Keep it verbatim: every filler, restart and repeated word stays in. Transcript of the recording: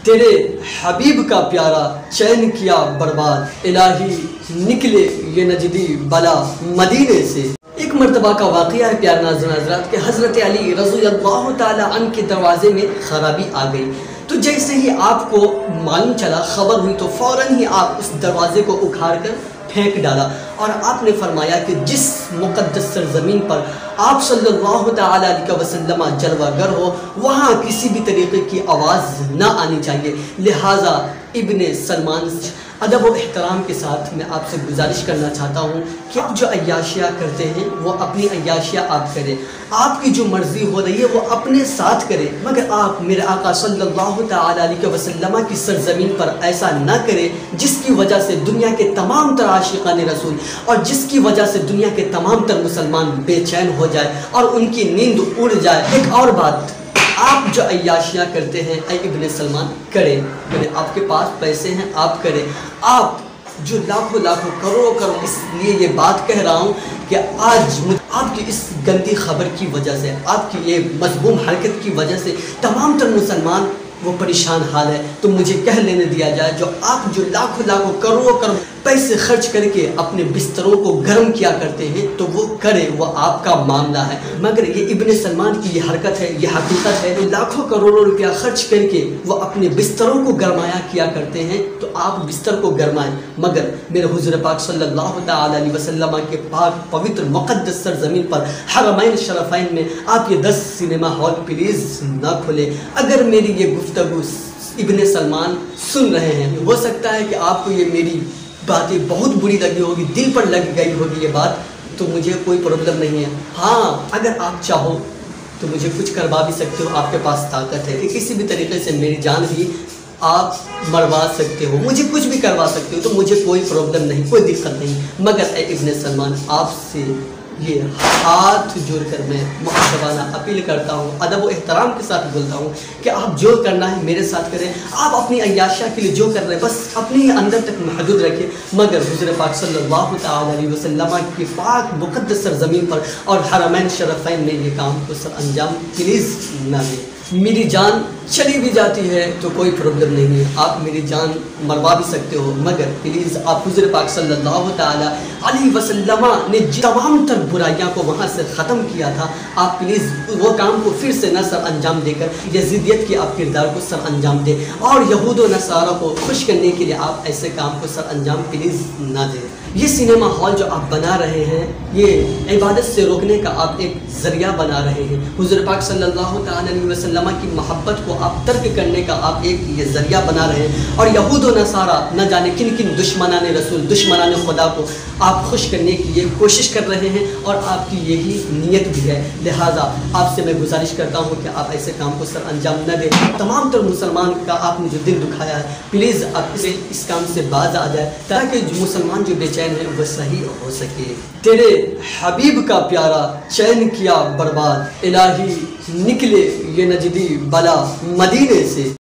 تیرے حبیب کا پیارا چین کیا برباد، الہی نکلے یہ نجدی بلا مدینے سے۔ ایک مرتبہ کا واقعہ ہے پیار ناظرین حضرات کہ حضرت علی رضی اللہ تعالی عنہ کے دروازے میں خرابی آ گئی، تو جیسے ہی آپ کو معلوم چلا، خبر ہوئی، تو فوراً ہی آپ اس دروازے کو اکھاڑ کر پھینک ڈالا، اور آپ نے فرمایا کہ جس مقدس سرزمین پر آپ صلی اللہ تعالی علیہ وسلم جلوہ گر ہو، وہاں کسی بھی طریقے کی آواز نہ آنی چاہیے۔ لہٰذا ابن سلمان ادب و احترام کے ساتھ میں آپ سے گزارش کرنا چاہتا ہوں کہ آپ جو عیاشیاں کرتے ہیں وہ اپنی عیاشیاں آپ کریں، آپ کی جو مرضی ہو رہی ہے وہ اپنے ساتھ کریں، مگر آپ میرے آقا صلی اللہ تعالی علیہ وسلم کی سرزمین پر ایسا نہ کریں جس کی وجہ سے دنیا کے تمام تر عاشقان رسول اور جس کی وجہ سے دنیا کے تمام تر مسلمان بے چین ہو جائے اور ان کی نیند اڑ جائے۔ ایک اور بات، آپ جو عیاشیاں کرتے ہیں اے ابن سلمان کریں، آپ کے پاس پیسے ہیں آپ کریں، آپ جو لاکھوں لاکھوں کروڑوں کروڑ، اس لیے یہ بات کہہ رہا ہوں کہ آج آپ کی اس گندی خبر کی وجہ سے، آپ کی یہ مذموم حرکت کی وجہ سے تمام تر مسلمان وہ پریشان حال ہے، تو مجھے کہہ لینے دیا جائے، جو آپ جو لاکھوں لاکھوں کروڑوں کروڑ پیسے خرچ کر کے اپنے بستروں کو گرم کیا کرتے ہیں تو وہ کرے، وہ آپ کا معاملہ ہے، مگر یہ ابن سلمان کی یہ حرکت ہے، یہ حقیقت ہے، لاکھوں کروڑوں روپیہ خرچ کر کے وہ اپنے بستروں کو گرمایا کیا کرتے ہیں، تو آپ بستر کو گرمائیں، مگر میرے حضور پاک صلی اللہ تعالی علیہ وسلم کے پاک پوتر مقدس سرزمین پر حرمین شرفین میں آپ یہ دس سینما ہال پلیز نہ کھلے۔ اگر میری یہ گفتگو ابن سلمان سن رہے ہیں، ہو سکتا ہے کہ آپ کو یہ میری باتیں بہت بری لگی ہوگی، دل پر لگ گئی ہوگی یہ بات، تو مجھے کوئی پرابلم نہیں ہے۔ ہاں اگر آپ چاہو تو مجھے کچھ کروا بھی سکتے ہو، آپ کے پاس طاقت ہے کہ کسی بھی طریقے سے میری جان بھی آپ مروا سکتے ہو، مجھے کچھ بھی کروا سکتے ہو، تو مجھے کوئی پرابلم نہیں، کوئی دقت نہیں، مگر اے ابن سلمان آپ سے یہ ہاتھ جوڑ کر میں مؤدبانہ اپیل کرتا ہوں، ادب و احترام کے ساتھ بولتا ہوں کہ آپ جو کرنا ہے میرے ساتھ کریں، آپ اپنی عیاشیاں کے لیے جو کر رہے ہیں بس اپنے ہی اندر تک محدود رکھیں، مگر حضور پاک صلی اللہ تعالی علیہ وسلم کی پاک مقدس سرزمین پر اور حرمین شرفین میں یہ کام کو سر انجام پلیز نہ دیں۔ میری جان چلی بھی جاتی ہے تو کوئی پرابلم نہیں ہے، آپ میری جان مروا بھی سکتے ہو، مگر پلیز آپ حضور پاک صلی اللہ تعالی علیہ وسلم نے تمام تر برائیاں کو وہاں سے ختم کیا تھا، آپ پلیز وہ کام کو پھر سے نہ سر انجام دے کر یزیدیت کی آپ کردار کو سر انجام دیں، اور یہود و نصارہ کو خوش کرنے کے لیے آپ ایسے کام کو سر انجام پلیز نہ دیں۔ یہ سینما ہال جو آپ بنا رہے ہیں یہ عبادت سے روکنے کا آپ ایک ذریعہ بنا رہے ہیں، حضور پاک صلی اللہ تعالی علیہ وسلم کی محبت کو آپ ترک کرنے کا آپ ایک یہ ذریعہ بنا رہے ہیں، اور یہود و نصارہ نہ جانے کن کن دشمنان رسول، دشمنان خدا کو آپ خوش کرنے کی یہ کوشش کر رہے ہیں، اور آپ کی یہی نیت بھی ہے۔ لہٰذا آپ سے میں گزارش کرتا ہوں کہ آپ ایسے کام کو سر انجام نہ دیں، تمام تر مسلمان کا آپ نے جو دل دکھایا ہے پلیز آپ اسے اس کام سے باز آ جائے، تاکہ جو مسلمان جو بے چین ہے وہ صحیح ہو سکے۔ تیرے حبیب کا پیارا چین کیا برباد، الہی نکلے یہ نجدی بلا مدینے سے۔